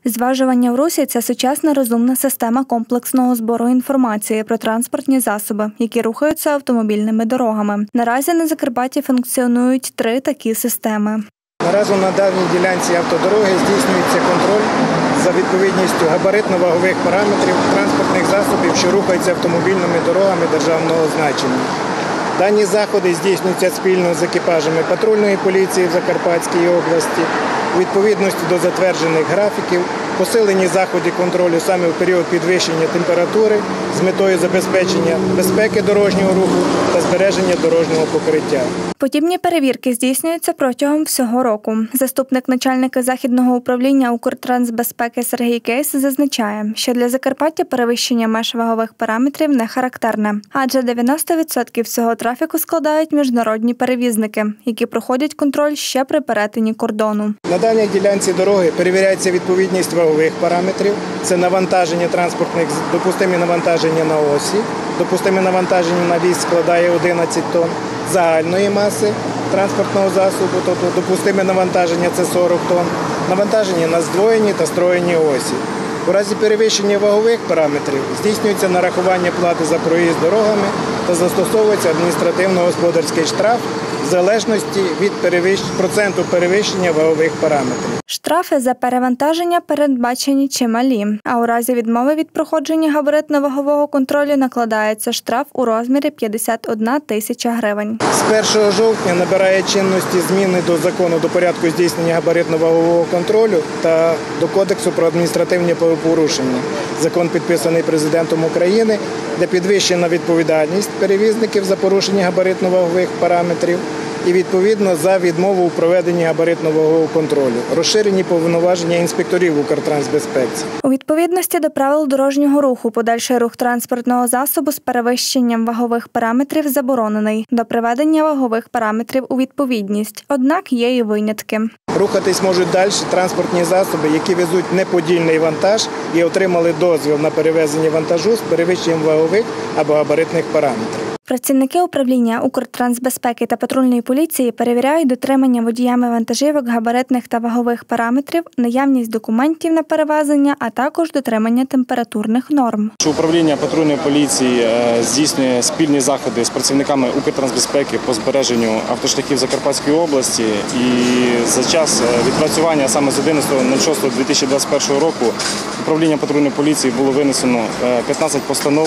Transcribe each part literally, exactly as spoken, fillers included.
Зважування в русі – це сучасна розумна система комплексного збору інформації про транспортні засоби, які рухаються автомобільними дорогами. Наразі на Закарпатті функціонують три такі системи. Наразі на даній ділянці автодороги здійснюється контроль за відповідністю габаритно-вагових параметрів транспортних засобів, що рухаються автомобільними дорогами державного значення. Дані заходи здійснюються спільно з екіпажами патрульної поліції в Закарпатській області у відповідності до затверджених графіків, посилені заходи контролю саме в період підвищення температури з метою забезпечення безпеки дорожнього руху та збереження дорожнього покриття. Подібні перевірки здійснюються протягом всього року. Заступник начальника Західного управління Укртрансбезпеки Сергій Кейс зазначає, що для Закарпаття перевищення меж вагових параметрів не характерне, адже дев'яносто відсотків всього трафіку складають міжнародні перевізники, які проходять контроль ще при перетині кордону. На даній ділянці дороги перевіряється відповідність вагових параметрів. Це навантаження транспортних, допустимі навантаження на осі, допустиме навантаження на віз складає одинадцять тонн, загальної маси транспортного засобу, тобто допустиме навантаження – це сорок тонн, навантаження на здвоєні та строєні осі. У разі перевищення вагових параметрів здійснюється нарахування плати за проїзд дорогами та застосовується адміністративно-господарський штраф в залежності від проценту перевищення вагових параметрів. Штрафи за перевантаження передбачені чималі, а у разі відмови від проходження габаритно-вагового контролю накладається штраф у розмірі п'ятдесят одна тисяча гривень. З першого жовтня набирає чинності зміни до закону до порядку здійснення габаритно-вагового контролю та до Кодексу про адміністративні правопорушення. Закон підписаний Президентом України, де підвищена відповідальність перевізників за порушення габаритно-вагових параметрів і, відповідно, за відмову у проведенні габаритно-вагового контролю. Розширені повноваження інспекторів Укртрансбезпеці. У відповідності до правил дорожнього руху подальший рух транспортного засобу з перевищенням вагових параметрів заборонений до приведення вагових параметрів у відповідність. Однак є і винятки. Рухатись можуть далі транспортні засоби, які везуть неподільний вантаж і отримали дозвіл на перевезення вантажу з перевищенням вагових або габаритних параметрів. Працівники управління Укртрансбезпеки та патрульної поліції перевіряють дотримання водіями вантажівок габаритних та вагових параметрів, наявність документів на перевезення, а також дотримання температурних норм. Управління патрульної поліції здійснює спільні заходи з працівниками Укртрансбезпеки по збереженню автошляхів Закарпатської області. І за час відпрацювання саме з одинадцятого шостого дві тисячі двадцять першого року управління патрульної поліції було винесено п'ятнадцять постанов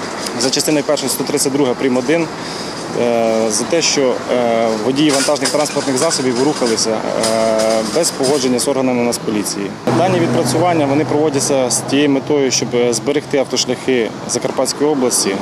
за частиною першої сто тридцять друга прим. один за те, що водії вантажних транспортних засобів рухалися без погодження з органами Нацполіції. Дані відпрацювання вони проводяться з тією метою, щоб зберегти автошляхи Закарпатської області,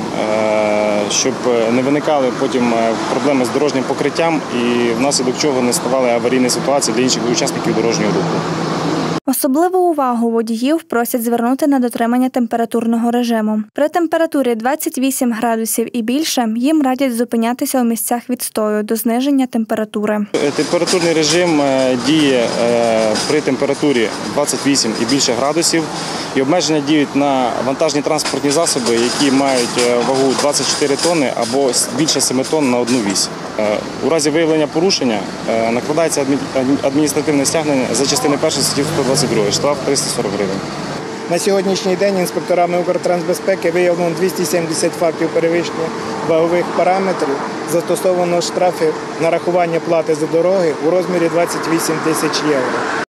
щоб не виникали потім проблеми з дорожнім покриттям і внаслідок чого не ставали аварійні ситуації для інших учасників дорожнього руху. Особливу увагу водіїв просять звернути на дотримання температурного режиму. При температурі двадцять вісім градусів і більше їм радять зупинятися у місцях відстою до зниження температури. Температурний режим діє при температурі двадцять вісім і більше градусів. І обмеження діють на вантажні транспортні засоби, які мають вагу двадцять чотири тонни або більше семи тонн на одну вісь. У разі виявлення порушення накладається адміністративне стягнення за частиною першої статті сто двадцять два, штраф триста сорок гривень. На сьогоднішній день інспекторами Укртрансбезпеки виявлено двісті сімдесят фактів перевищення вагових параметрів, застосовано штрафи нарахування плати за дороги у розмірі двадцять вісім тисяч євро.